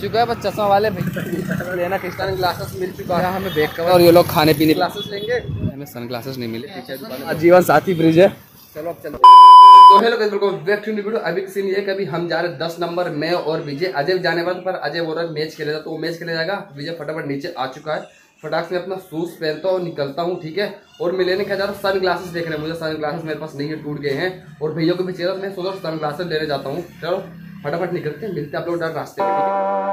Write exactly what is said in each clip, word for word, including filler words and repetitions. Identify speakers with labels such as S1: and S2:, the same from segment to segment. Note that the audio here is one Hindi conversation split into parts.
S1: चुका है, बस चश्मा वाले भाई लेना क्रिस्टल ग्लासेस मिल चुका है हमें बैग कवर, और ये लोग खाने पीने ग्लासेस लेंगे, हमें सन ग्लासेस नहीं मिले। जीवन साथी ब्रिज है, चलो अब चलते। तो hello guys, welcome back to new video. अभी सीन ये कभी हम जा रहे दस नंबर में और विजय, अजय जाने वाला पर अजय वो रहा मैच खेलेगा, तो वो मैच खेले जाएगा। विजय फटाफट नीचे आ चुका है, फटाक से अपना शूज पहनता हूँ निकलता हूँ, ठीक है। और मैं लेने क्या जा रहा हूँ सन ग्लासेस देखने, मुझे सन ग्लासेस मेरे पास नहीं है, टूट गए हैं, और भैया को भी चाहिए, मैं सोच रहा हूँ सन ग्लासेस लेने जाता हूँ। चलो फटाफट निकलते हैं, मिलते हैं आप लोग डर रास्ते में।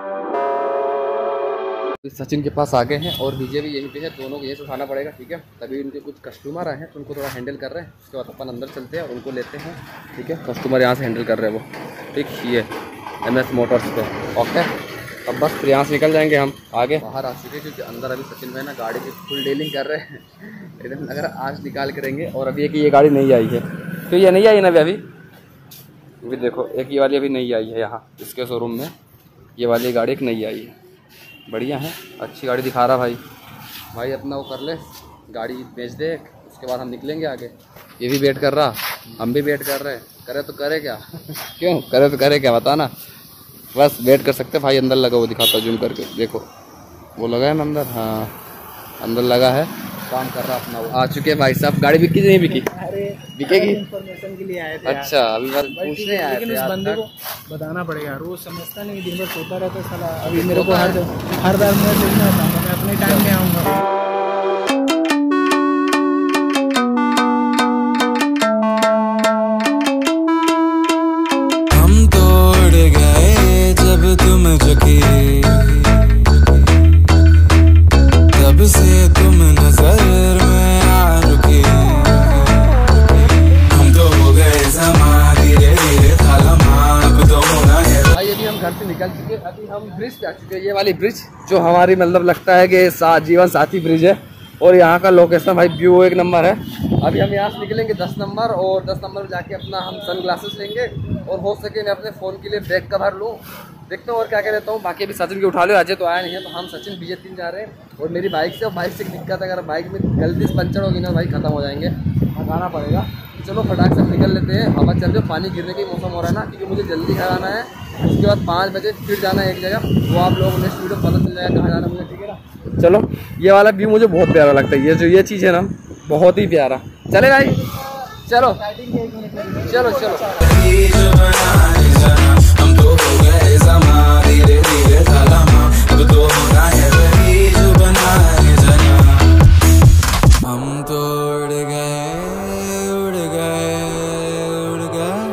S1: सचिन के पास आ गए हैं और विजय भी यहीं पे है, दोनों को यहीं से उठाना पड़ेगा, ठीक है। तभी उनके कुछ कस्टमर आए हैं तो उनको थोड़ा हैंडल कर रहे हैं, उसके बाद अपन अंदर चलते हैं और उनको लेते हैं, ठीक है। कस्टमर यहाँ से हैंडल कर रहे हैं वो, ठीक। ये एम एस मोटर्स पे, ओके। अब बस फिर यहाँ से निकल जाएंगे हम आगे। बाहर आ चुके हैं क्योंकि अंदर अभी सचिन भाई ना गाड़ी की फुल डीलिंग कर रहे हैं एकदम, अगर आज निकाल करेंगे। और अभी एक ये गाड़ी नहीं आई है, तो ये नहीं आई ना अभी अभी देखो, एक ये वाली अभी नहीं आई है यहाँ इसके शोरूम में, ये वाली गाड़ी एक नहीं आई है। बढ़िया है, अच्छी गाड़ी दिखा रहा भाई। भाई अपना वो कर ले, गाड़ी बेच दे, उसके बाद हम निकलेंगे आगे। ये भी वेट कर रहा, हम भी वेट कर रहे हैं, करे तो करे क्या क्यों करे तो करे क्या, बता ना। बस वेट कर सकते भाई, अंदर लगा वो दिखाता जूम करके, देखो वो लगा है ना अंदर, हाँ अंदर लगा है, काम कर रहा अपना वो। आ चुके हैं भाई साहब, गाड़ी बिकी नहीं बिकी? अरे बिकेगी, इन्फॉर्मेशन के लिए आए थे। अच्छा, अभी बस पूछने आए थे, उस बंदे को बताना पड़ेगा, रोज समझता नहीं, दिन भर सोता रहता है साला। अभी मेरे को हर हर बार मैं देखना चाहूँगा, मैं अपने टाइम में आऊँगा। हम तोड़ गए जब तुम झुकी, तब से तुम नजर में आ रुकी, हम तो हो गए समा धीरे धीरे थालमा, अब तो होना है। भाई अभी हम घर से निकल चुके, अभी हम ब्रिज पे आ चुके हैं, ये वाली ब्रिज जो हमारी मतलब लगता है कि सा, जीवन साथी ब्रिज है। और यहाँ का लोकेशन भाई व्यू एक नंबर है। अभी हम यहाँ से निकलेंगे दस नंबर, और दस नंबर में जाके अपना हम सन ग्लासेस लेंगे, और हो सके मैं अपने फ़ोन के लिए बैग कवर लूँ, देखता हूँ और क्या क्या देता हूँ। बाकी अभी सचिन के उठा लो, अजय तो आया नहीं है, तो हम सचिन विजय तीन जा रहे हैं। और मेरी बाइक से, और बाइक से दिक्कत है, अगर बाइक में गलती से पंचर होगी ना भाई खत्म हो जाएंगे, भगाना पड़ेगा। चलो फटाक से निकल लेते हैं, हवा चल रही, पानी गिरने का मौसम हो रहा है ना, क्योंकि मुझे जल्दी घर आना है। उसके बाद पाँच बजे फिर जाना है एक जगह, वो आप लोगों ने वीडियो पता चल जाएगा कहाँ जाना मुझे, ठीक है ना। चलो ये वाला व्यू मुझे बहुत प्यारा लगता है, ये जो ये चीज़ है ना बहुत ही प्यारा। चले भाई चलो चलो चलो, हम तो हो गए समा धीरे धीरे थालमा, अब तो होना है वही जो बनाए जना, हम तो उड़ गए उड़ गए उड़ गए।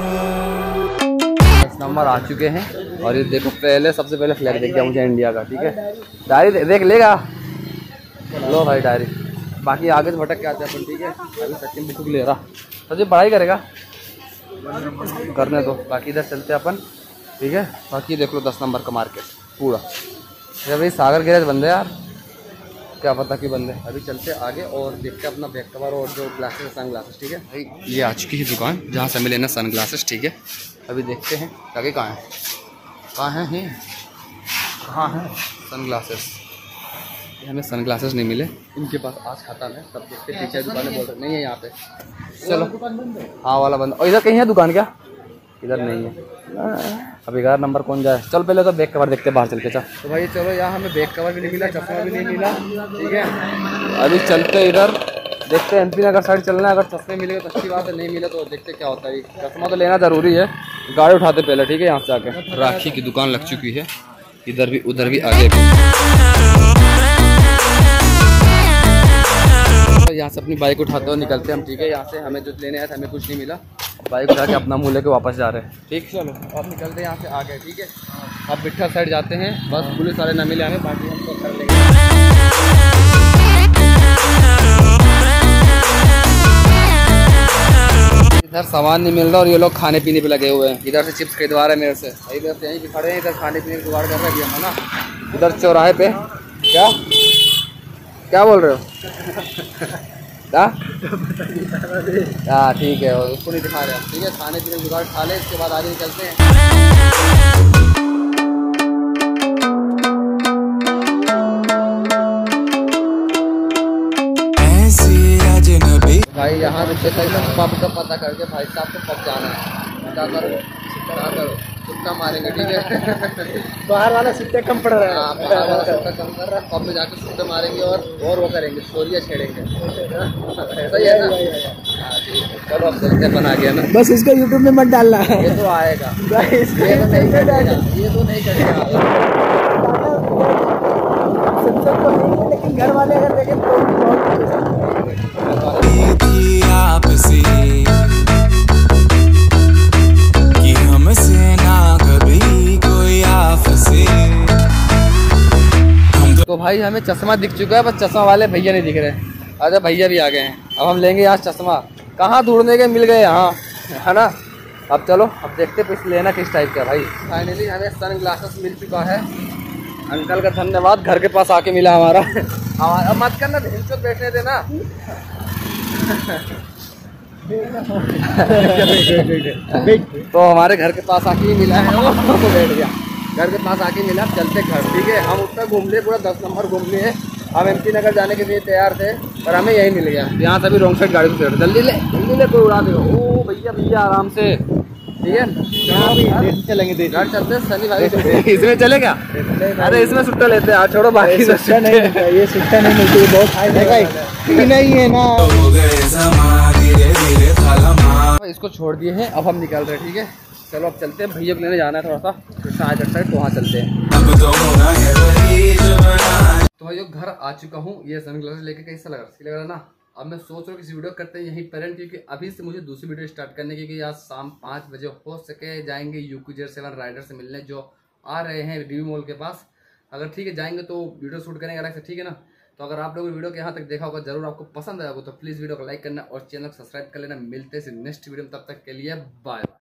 S1: दस नंबर आ चुके हैं, और ये देखो पहले सबसे पहले फ्लैग देख गया मुझे इंडिया का, ठीक है। डायरी देख लेगा, लो भाई डायरी, बाकी आगे से भटक के आते हैं अपन, ठीक है। अभी सचिन बुक ले रहा, सचिन पढ़ाई करेगा, करने दो, बाकी इधर चलते हैं अपन, ठीक है। बाकी देख लो दस नंबर का मार्केट पूरा, ये भाई सागर गैरेज बंद है यार, क्या पता कि बंद है। अभी चलते हैं आगे और देखते हैं अपना बैक कवर और जो ग्लासेस सन ग्लासेस, ठीक है भाई। ये आ चुकी है दुकान जहाँ से हमें लेना सन ग्लासेस, ठीक है। अभी देखते हैं आगे कहाँ है, कहाँ है कहाँ है सन ग्लासेस। हमें सन ग्लासेस नहीं मिले, इनके पास आज खाता है, सब देखते हैं। पीछे दुकानें बोल रहे नहीं है यहाँ पे, चलो हाँ वाला बंद। और इधर कहीं है दुकान क्या? इधर नहीं है। अब ग्यारह नंबर कौन जाए, चल पहले तो बैक कवर देखते हैं बाहर चल के। चल तो भाई चलो, यहाँ हमें बैक कवर भी नहीं मिला, चश्मा भी नहीं मिला, ठीक है। अभी चलते इधर देखते हैं, एम पी नगर साइड चलना है, अगर चश्मे मिलेगा तो अच्छी बात है, नहीं मिले तो देखते क्या होता है। चश्मा तो लेना ज़रूरी है, गाड़ी उठाते पहले, ठीक है। यहाँ से आके राखी की दुकान लग चुकी है, इधर भी उधर भी आगे यहाँ से अपनी बाइक उठाते हुए निकलते हैं हम, ठीक है। यहाँ से हमें जो लेने आया था हमें कुछ नहीं मिला, बाइक उठा के अपना मुँह लेके वापस जा रहे हैं, ठीक। चलो अब निकलते हैं यहाँ से आगे, ठीक है। अब बिट्ठा साइड जाते हैं, बस पुलिस वाले न मिले हमें, बाकी हम तो कर लेंगे। इधर सामान नहीं मिल रहा और ये लोग खाने पीने पे लगे हुए हैं। इधर से चिप्स खरीदवा रहे हैं मेरे से, इधर से यहीं पे खड़े हैं, इधर खाने पीने की जुगाड़ कर रहे हैं ना, इधर चौराहे पे। क्या क्या बोल रहे हो? क्या? हाँ ठीक है, उसको नहीं दिखा रहे, ठीक है। खाने पीने जुगाड़ खा ले, इसके बाद आगे निकलते हैं। भाई यहाँ रुकते थे, पब का पता करके भाई साहब को पब जाना है, क्या करो क्या करो सुट्टा मारेंगे, ठीक है।
S2: बाहर वाला सुट्टे कम पड़ रहा है।
S1: हाँ, बाहर वाला सुट्टा कम कर रहा है, पब में जाकर सुट्टे मारेंगे और और वो करेंगे, स्टोरियाँ छेड़ेंगे। ऐसा ही है ना? हाँ, ठीक है। चलो अब चलते, बना गया ना।
S2: बस इसको यूट्यूब में मत डालना।
S1: ये तो आएगा,
S2: ये
S1: ये तो नहीं करेगा, ये तो नहीं करेगा।
S2: सेंसर तो नहीं है, लेकिन घर वाले अगर देखें तो
S3: आपसे कि हमसे ना कभी कोई आपसे।
S1: तो भाई हमें चश्मा दिख चुका है, बस चश्मा वाले भैया नहीं दिख रहे। अच्छा भैया भी आ गए हैं, अब हम लेंगे यहाँ चश्मा। कहाँ ढूंढने के, मिल गए यहाँ, है ना। अब चलो, अब देखते पीस लेना किस टाइप का। भाई फाइनली हमें सन ग्लासेस मिल चुका है। अंकल का धन्यवाद, घर के पास आके मिला हमारा। हमारा मत करना, हिंचो बैठने देना। तो हमारे घर के पास आके ही मिला है वो। बैठ गया, घर के पास आके मिला। चलते घर, ठीक है। हम उसका घूम लिए, पूरा दस नंबर घूम लिए। हम एमपी नगर जाने के लिए तैयार थे, पर हमें यही मिल गया। यहाँ से भी रॉन्ग साइड गाड़ी से जल्दी ले, जल्दी ले, कोई उड़ा देगा। ओ भैया भैया आराम से, ठीक है।
S2: चलेंगे,
S1: घर चलते सनी भाई। इसमें चलेगा? अरे इसमें सुट्टा लेते हैं, छोड़ो बाकी
S2: सुट्टा नहीं मिलता, ये सुट्टा नहीं मिलती, ये बहुत हाई फाई नहीं है ना।
S1: इसको छोड़ दिए हैं, अब हम निकल रहे हैं, ठीक है। चलो अब चलते हैं, भैया को लेने जाना है थोड़ा सा, फिर आज साइड तो वहाँ चलते हैं। तो भाई घर आ चुका हूँ, ये सनग्लासेस लेके कैसा लग रहा है? लग रहा है ना। अब मैं सोच रहा हूँ किसी वीडियो करते हैं यहीं पर, क्योंकि अभी से मुझे दूसरी वीडियो स्टार्ट करने की, आज शाम पाँच बजे हो सके जाएंगे यूक्यू जेड सेवन राइडर से मिलने, जो आ रहे हैं डी मॉल के पास। अगर ठीक है जाएंगे तो वीडियो शूट करेंगे अलग से, ठीक है ना। तो अगर आप लोगों ने वीडियो को यहाँ तक देखा होगा, जरूर आपको पसंद आया होगा, तो प्लीज़ वीडियो को लाइक करना और चैनल को सब्सक्राइब कर लेना। मिलते हैं नेक्स्ट वीडियो में, तब तक के लिए बाय।